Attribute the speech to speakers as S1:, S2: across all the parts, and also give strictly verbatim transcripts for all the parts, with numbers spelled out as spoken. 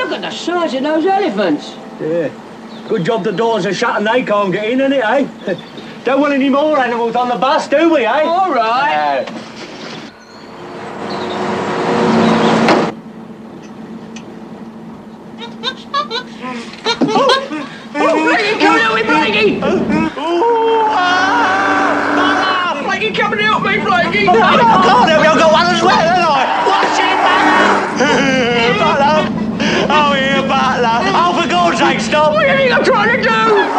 S1: Look at the size of those elephants.
S2: Yeah. Good job the doors are shut and they can't get in, isn't it, eh? Don't want any more animals on the bus, do we, eh?
S1: All right.
S2: Uh,
S1: Frankie, coming out with Frankie!
S2: Ooh, ah!
S1: Frankie, coming out with me, Frankie!
S2: Oh, I can't help you, I've got one as well, haven't I? Watch it, Butler! Butler! Oh, here, Butler! Oh, for God's sake, stop!
S1: What do you think I'm trying to do?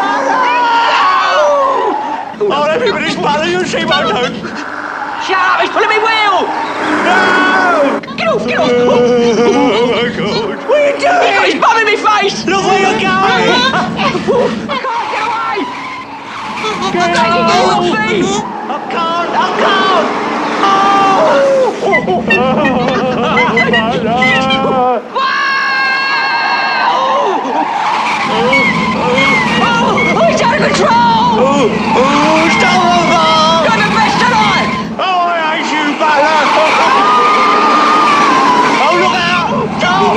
S2: Oh, let me finish, Butler, you see my note!
S1: Shut up, he's pulling me wheel!
S2: No!
S1: Get off, get off!
S2: Oh, my God! What are you doing?
S1: He's bumming me face!
S2: Look where you're going!
S1: I can't get away!
S2: Get
S1: Frankie, get off me!
S2: I can't, I can't! Oh!
S1: Oh, he's out of control!
S2: Oh, oh, stop over!
S1: Got the best tonight!
S2: Oh, I hate you, Butler! Oh, look out! Stop!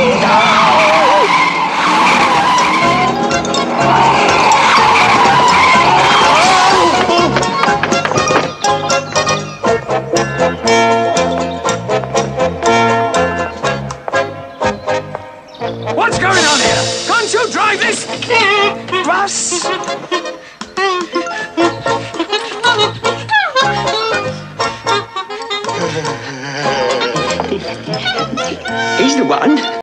S1: What's going on here? Can't you drive this bus? He's the one.